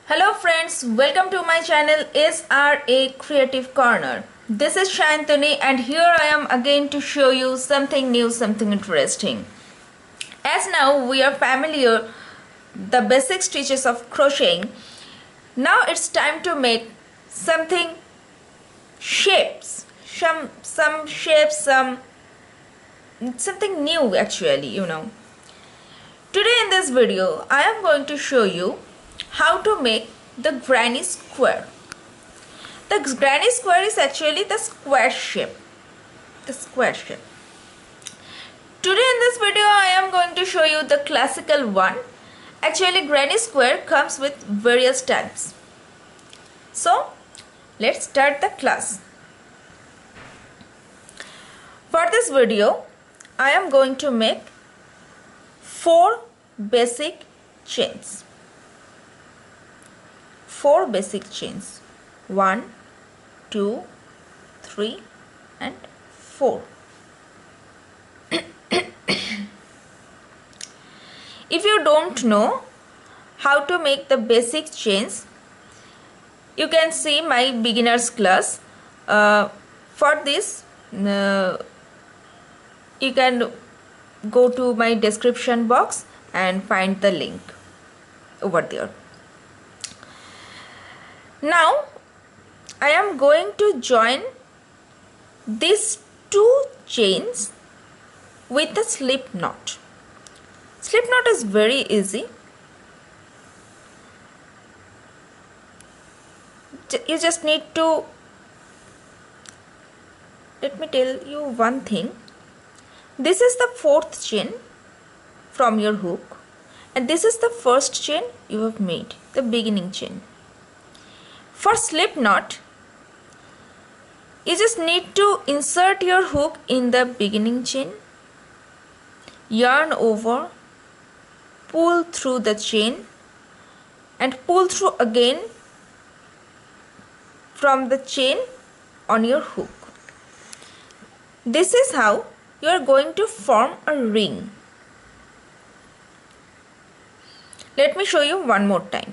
Hello friends, welcome to my channel SRA Creative Corner. This is Shantanu and here I am again to show you something new, something interesting. As now we are familiar the basic stitches of crocheting, now it's time to make something shapes, some shapes, something new actually, Today in this video I am going to show you how to make the granny square. The granny square is actually the square shape. Today in this video I am going to show you the classical one. Actually granny square comes with various types. So let's start the class. For this video I am going to make 4 basic chains. 4 basic chains. 1, 2, 3 and 4. If you don't know how to make the basic chains, you can see my beginners class. For this you can go to my description box and find the link over there. Now I am going to join these 2 chains with a slip knot. Slip knot is very easy. You just need to, let me tell you one thing. This is the 4th chain from your hook and this is the first chain you have made, the beginning chain. For slip knot, you just need to insert your hook in the beginning chain, yarn over, pull through the chain and pull through again from the chain on your hook. This is how you are going to form a ring. Let me show you one more time.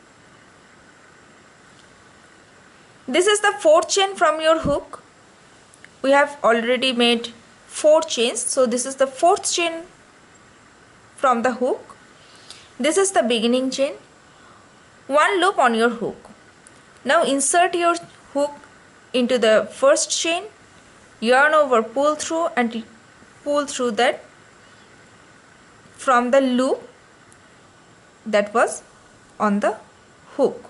This is the 4th chain from your hook. We have already made 4 chains. So this is the 4th chain from the hook. This is the beginning chain. 1 loop on your hook. Now insert your hook into the first chain, yarn over, pull through and pull through that from the loop that was on the hook.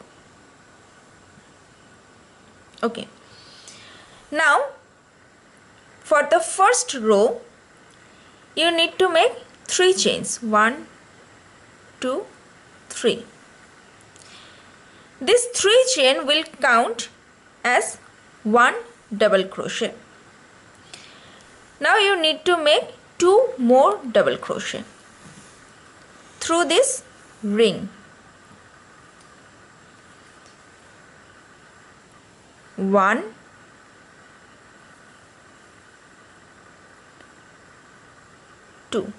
Okay. Now for the first row you need to make 3 chains. 1, 2, 3. This 3 chain will count as 1 double crochet. Now you need to make 2 more double crochet through this ring. 1, 2.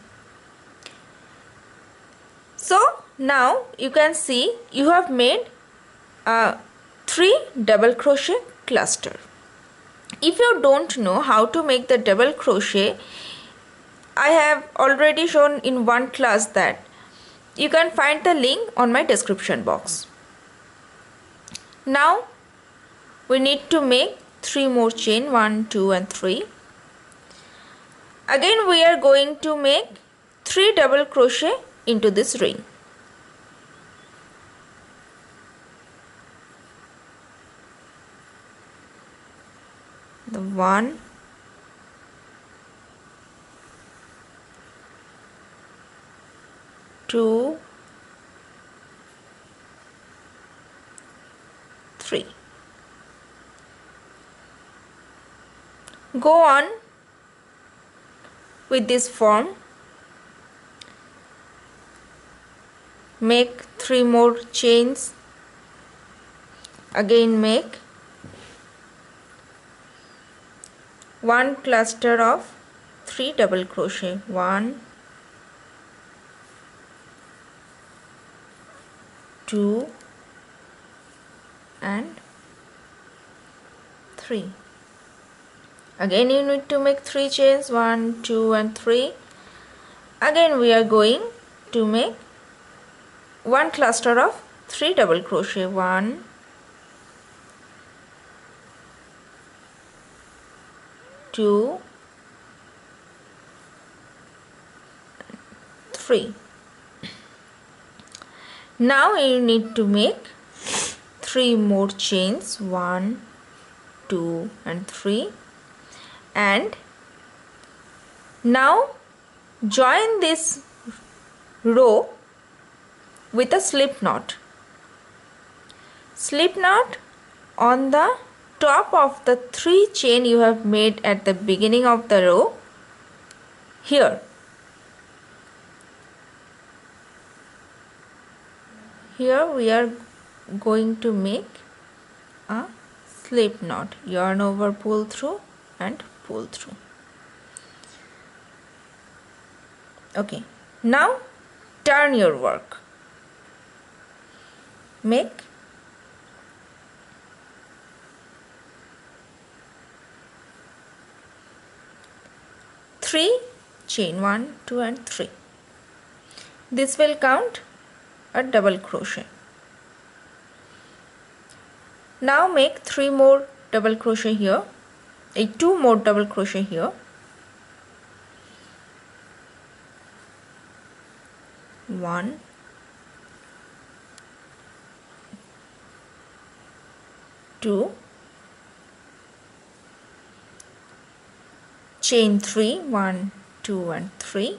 So now you can see you have made a 3 double crochet cluster. If you don't know how to make the double crochet, I have already shown in one class that. You can find the link on my description box. Now we need to make 3 more chain, 1, 2 and 3. Again we are going to make 3 double crochet into this ring. The 1, 2, 3. Go on with this form. Make 3 more chains. Again make 1 cluster of 3 double crochet. 1, 2, 3. Again you need to make 3 chains, 1, 2 and 3. Again we are going to make one cluster of 3 double crochet, 1, 2, 3. Now you need to make 3 more chains, 1, 2 and 3, and now join this row with a slip knot. Slip knot on the top of the 3 chain you have made at the beginning of the row here. Here we are going to make a slip knot, yarn over, pull through and pull through. Okay, now turn your work. Make 3 chain, 1, 2 and 3. This will count a double crochet. Now make 3 more double crochet here, 2 more double crochet here, 1, 2, chain 3, 1, 2 and 3.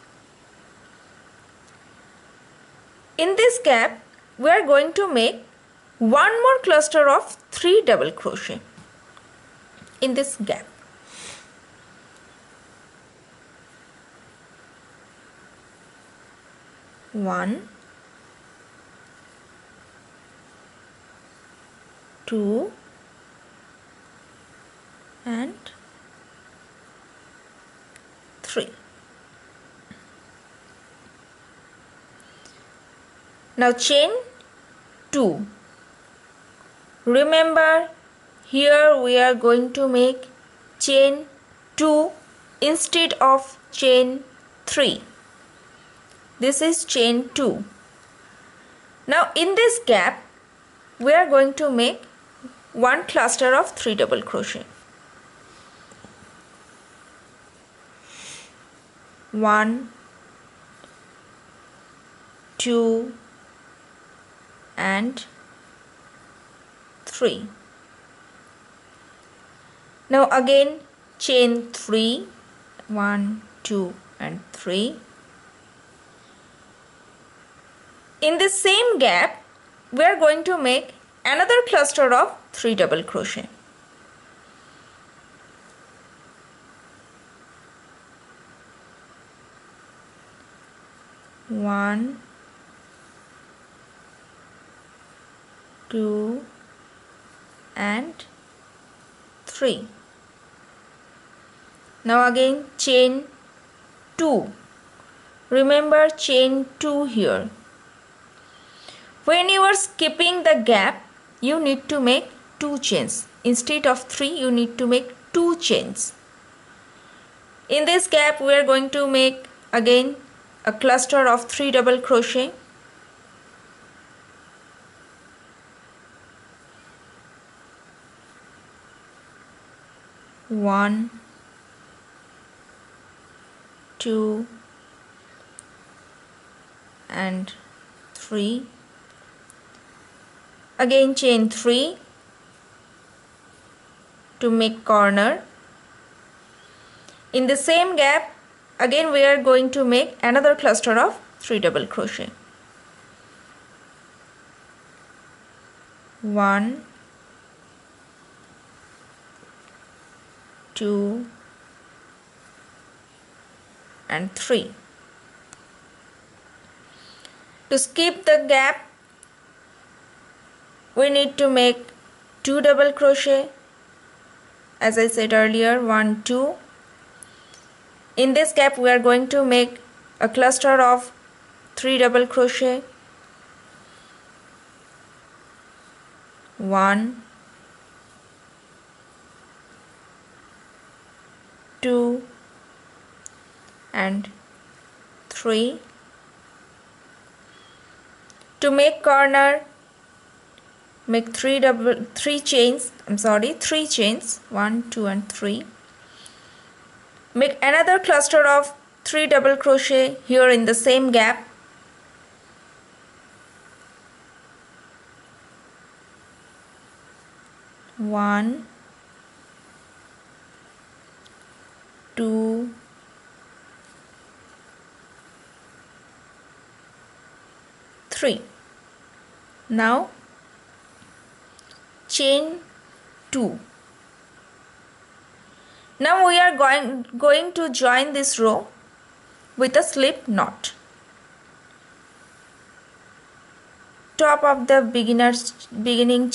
In this gap we are going to make one more cluster of 3 double crochet in this gap. One, 2 and 3. Now chain 2. Remember, here we are going to make chain 2 instead of chain 3. This is chain 2. Now in this gap we are going to make one cluster of 3 double crochet. 1, 2 and 3. Now again chain 3, 1, 2 and 3. In the same gap we are going to make another cluster of 3 double crochet. 1, 2 and 3. Now again chain 2. Remember chain 2 here. When you are skipping the gap, you need to make 2 chains. Instead of 3, you need to make 2 chains. In this gap, we are going to make again a cluster of 3 double crochet. One, 2 and 3. Again chain 3 to make corner. In the same gap again we are going to make another cluster of 3 double crochet. 1, 2 and 3. To skip the gap we need to make 2 double crochet, as I said earlier, 1, 2. In this gap we are going to make a cluster of 3 double crochet. 1, 2 and 3. To make corner, make 3 chains, 1, 2 and 3. Make another cluster of 3 double crochet here in the same gap. One, 2, 3. Now chain 2. Now we are going to join this row with a slip knot. Top of the beginning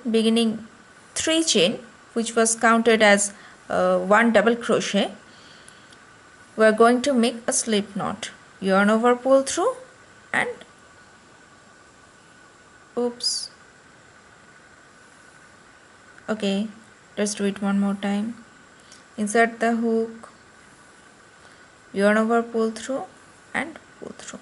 3 chain, which was counted as 1 double crochet, we are going to make a slip knot. Yarn over, pull through, and oops. Okay, let's do it one more time. Insert the hook, yarn over, pull through, and pull through.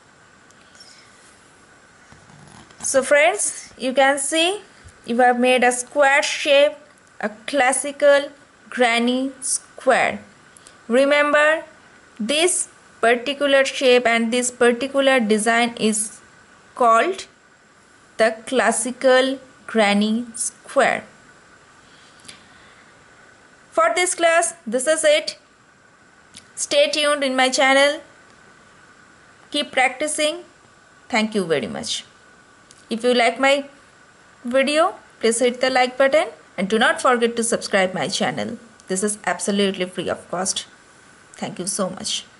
So friends, you can see you have made a square shape, a classical granny square. Remember, this particular shape and this particular design is called the classical granny square. For this class, this is it. Stay tuned in my channel. Keep practicing. Thank you very much. If you like my video, please hit the like button and do not forget to subscribe my channel. This is absolutely free of cost. Thank you so much.